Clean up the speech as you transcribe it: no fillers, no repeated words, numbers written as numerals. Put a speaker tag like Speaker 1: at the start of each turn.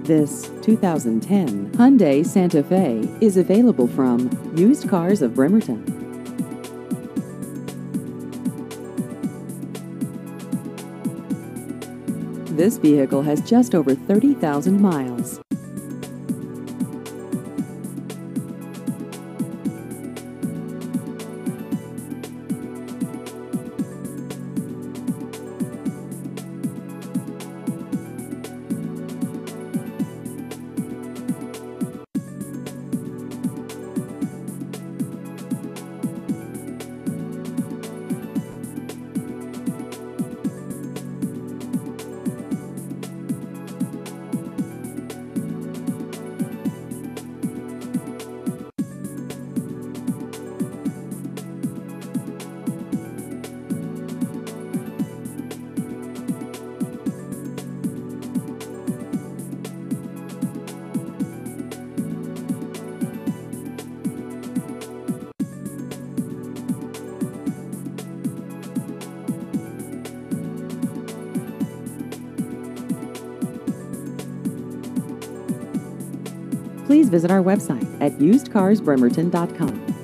Speaker 1: This 2010 Hyundai Santa Fe is available from Used Cars of Bremerton. This vehicle has just over 30,000 miles. Please visit our website at usedcarsbremerton.com.